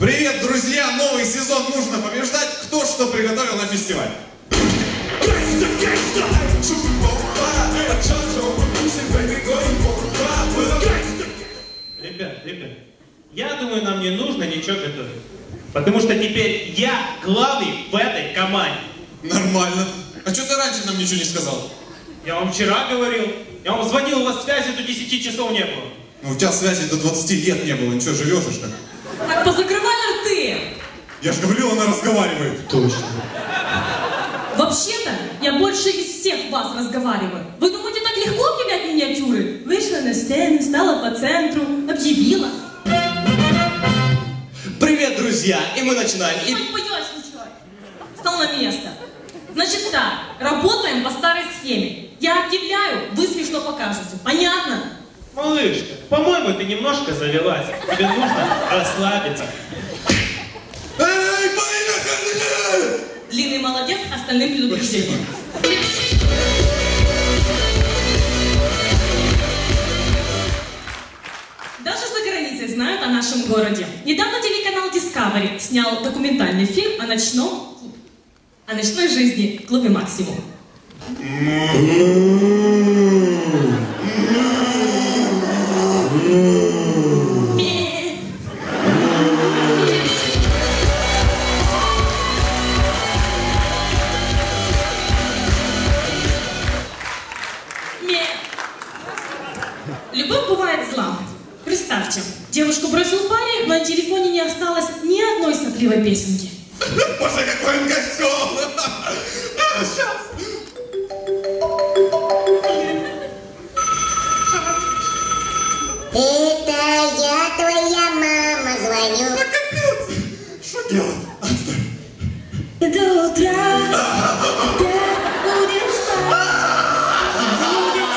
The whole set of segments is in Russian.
Привет, друзья! Новый сезон нужно побеждать. Кто что приготовил на фестиваль? Ребят, я думаю, нам не нужно ничего готовить. Потому что теперь я главный в этой команде. Нормально. А что ты раньше нам ничего не сказал? Я вам вчера говорил. Я вам звонил, у вас связи до 10 часов не было. Ну, у тебя связи до 20 лет не было. Ничего, живешь уж так. Так, позакрывай рты! Я же говорил, она разговаривает. Точно. Вообще-то, я больше из всех вас разговариваю. Вы думаете, так легко объявлять миниатюры? Вышла на сцену, стала по центру, объявила. Привет, друзья! И мы начинаем. Не поясничай. Встал на место. Значит так, работаем по старой схеме. Я объявляю, вы смешно покажете. Понятно? Малышка, по-моему, ты немножко завелась. Тебе нужно расслабиться. Эй, поехали! Длинный молодец, остальным предупреждение. Даже за границей знают о нашем городе. Недавно телеканал Discovery снял документальный фильм о ночной жизни в клубе «Максимум». Любовь бывает зла. Представьте, девушку бросил парень, но на телефоне не осталось ни одной сопливой песенки. Боже, какой он козел! Сейчас! Это я, твоя мама, звоню. Да капец! Что делать? До утра, будет спать, будет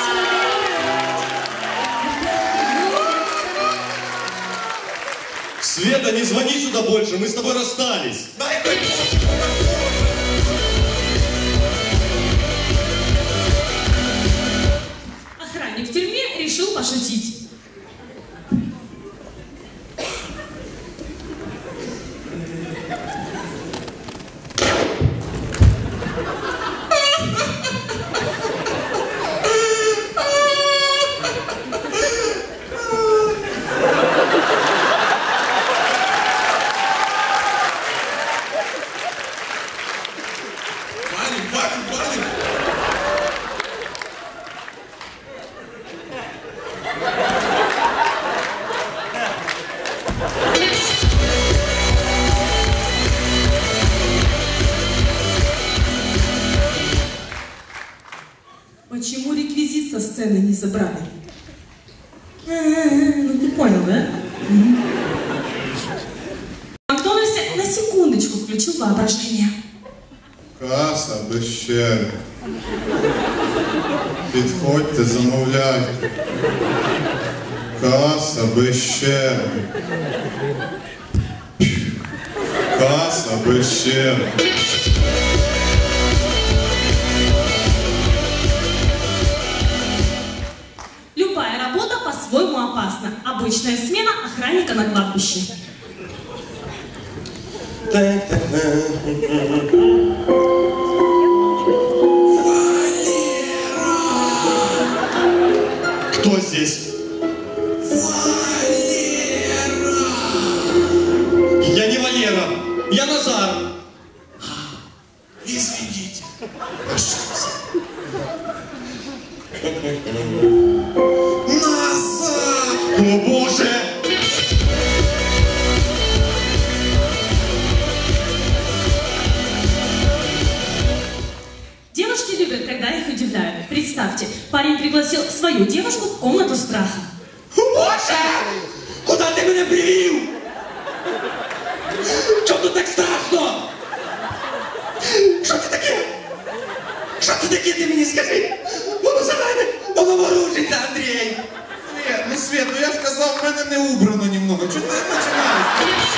Света, не звони сюда больше, мы с тобой расстались. Дай хоть Охранник в тюрьме решил пошутить. Валим! Почему реквизит со сцены не забрали? Ну ты понял, да? Макдональдс на секундочку включил воображение. Каса без черги. Підходьте, замовляйте. Каса без черги. Каса без черги. Любая работа по-своему опасна. Обычная смена охранника на кладбище. Кто здесь? Валера! Я не Валера, я Назар. Извините, ошибся. Назад! О боже! Девушки любят, когда их удивляют. Представьте, парень пригласил свою девушку в комнату страха. Боже! Куда ти мене привів? Чому тут так страшно? Що це таке? Що це таке, ти мені скажи? Воно за мене, воно ворушиться, Андрій. Свет, ну я ж казав, в мене не убрано немного. Чого ти починаєш?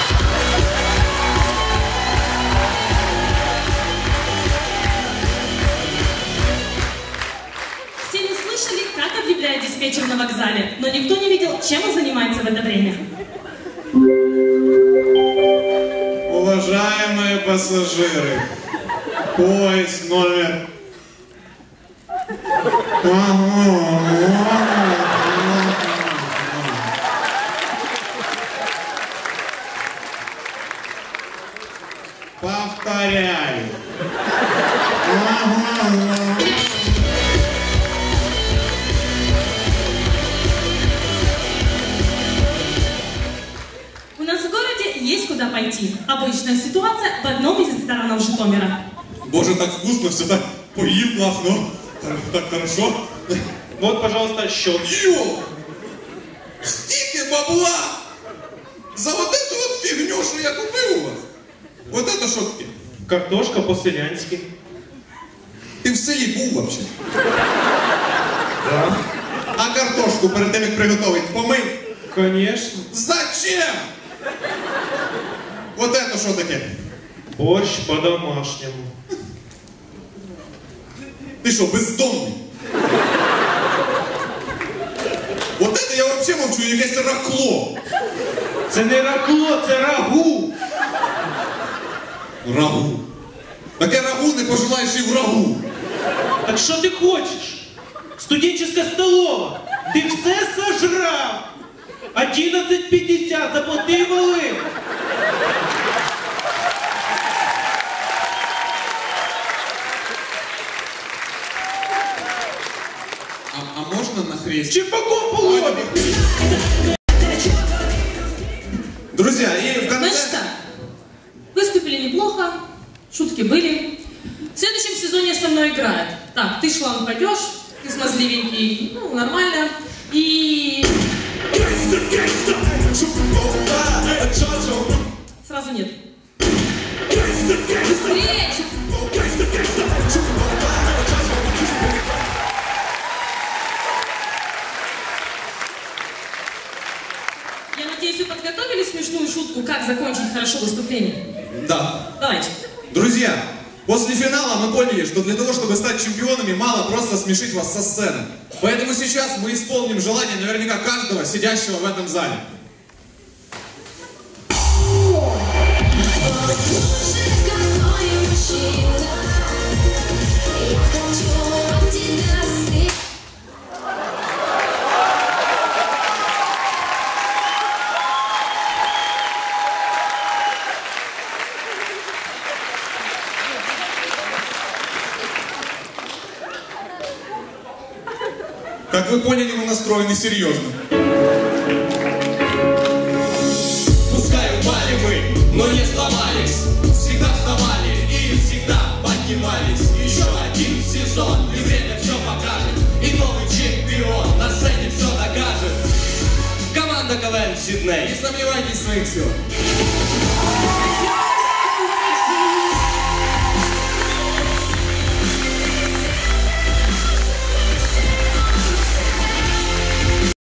Все не слышали, как объявляет диспетчер на вокзале, но никто не видел, чем он занимается в это время. пассажиры. Поезд номер... Повторяю. У нас в городе есть куда пойти. Обычная ситуация в одном из ресторанов Житомира. Боже, так вкусно, все так поел классно. Так хорошо. Вот, пожалуйста, счет. Йо! Стільки бабла! За вот эту вот фигню, что я купил у вас. Вот это что таки? Картошка по-селянски. Ти в селі був вообще? Да. А картошку перед тим, як приготовить, помив? Конечно. Зачем? Вот это что таке? Борщ по-домашнему. Ты что, бездомный? Вот это я вообще мовчу, якесь ракло. Це не ракло, це рагу. Рагу. Таке рагу не пожелаєш і в рагу. Так що ти хочеш? Студенческая столова. Ти все сожрав. 11.50, заплати вали. А можна на хрест? Чепаком по лобі. Друзья, и в конце... Значит так, выступили неплохо, шутки были. В следующем сезоне со мной играет. Так, ты шланг пойдешь, ты смазливенький, ну, нормально. И... Сразу нет. Быстрее! Я надеюсь, вы подготовили смешную шутку, как закончить хорошо выступление? Да. Давайте. Друзья, после финала мы поняли, что для того, чтобы стать чемпионами, мало просто смешить вас со сцены. Поэтому сейчас мы исполним желание наверняка каждого сидящего в этом зале. Как вы поняли, мы настроены серьезно. Пускай упали мы, но не сломались. Всегда вставали и всегда поднимались. Еще один сезон, и время все покажет. И новый чемпион на сцене все докажет. Команда КВН Сидней. Не сомневайтесь в своих силах.